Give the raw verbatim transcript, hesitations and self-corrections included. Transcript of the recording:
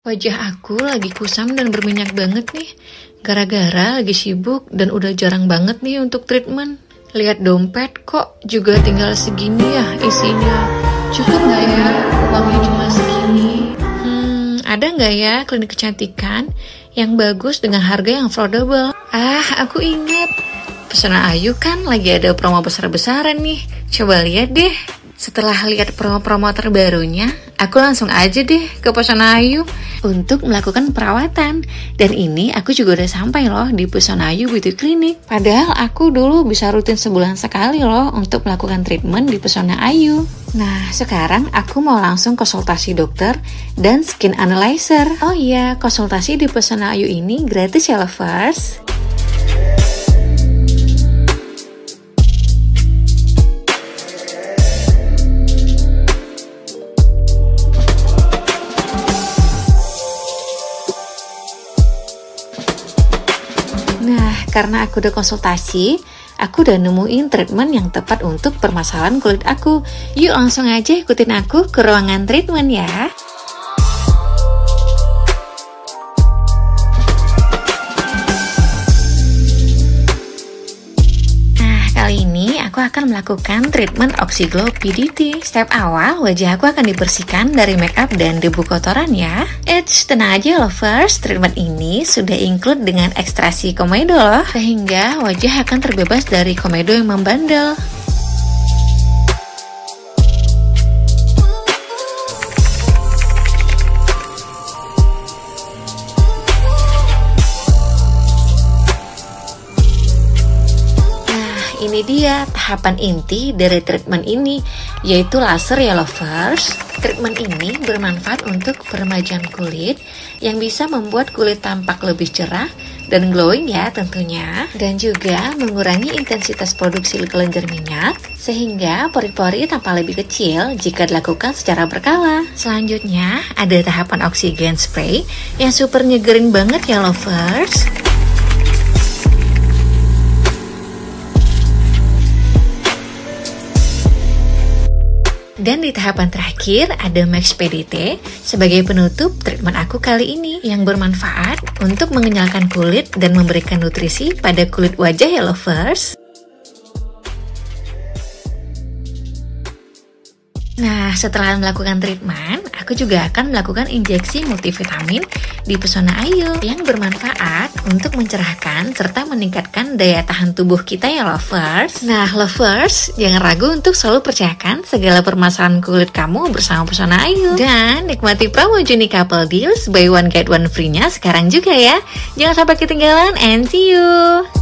Wajah aku lagi kusam dan berminyak banget nih, gara-gara lagi sibuk dan udah jarang banget nih untuk treatment. Lihat dompet kok juga tinggal segini ya isinya. Cukup nggak ya uangnya cuma segini? Hmm, ada nggak ya klinik kecantikan yang bagus dengan harga yang affordable? Ah, aku ingat. Pesona Ayu kan lagi ada promo besar-besaran nih. Coba lihat deh. Setelah lihat promo-promo terbarunya, aku langsung aja deh ke Pesona Ayu untuk melakukan perawatan. Dan ini aku juga udah sampai loh di Pesona Ayu Beauty Clinic. Padahal aku dulu bisa rutin sebulan sekali loh untuk melakukan treatment di Pesona Ayu. Nah, sekarang aku mau langsung konsultasi dokter dan skin analyzer. Oh iya, konsultasi di Pesona Ayu ini gratis ya lovers. Nah, karena aku udah konsultasi, aku udah nemuin treatment yang tepat untuk permasalahan kulit aku. Yuk langsung aja ikutin aku ke ruangan treatment ya. Kali ini aku akan melakukan treatment Oxiglow P D T. Step awal, wajah aku akan dibersihkan dari makeup dan debu kotoran ya. Eits, tenang aja lovers, treatment ini sudah include dengan ekstraksi komedo loh, sehingga wajah akan terbebas dari komedo yang membandel. Ini dia tahapan inti dari treatment ini, yaitu laser ya lovers. Treatment ini bermanfaat untuk peremajaan kulit yang bisa membuat kulit tampak lebih cerah dan glowing ya tentunya. Dan juga mengurangi intensitas produksi kelenjar minyak, sehingga pori-pori tampak lebih kecil jika dilakukan secara berkala. Selanjutnya ada tahapan oksigen spray yang super nyegerin banget ya lovers. Dan di tahapan terakhir ada Max P D T sebagai penutup treatment aku kali ini yang bermanfaat untuk mengenyalkan kulit dan memberikan nutrisi pada kulit wajah ya lovers. Nah, setelah melakukan treatment, aku juga akan melakukan injeksi multivitamin di Pesona Ayu yang bermanfaat untuk mencerahkan serta meningkatkan daya tahan tubuh kita ya lovers. Nah lovers, jangan ragu untuk selalu percayakan segala permasalahan kulit kamu bersama Pesona Ayu. Dan nikmati promo Juni Couple Deals buy one get one free-nya sekarang juga ya. Jangan sampai ketinggalan and see you!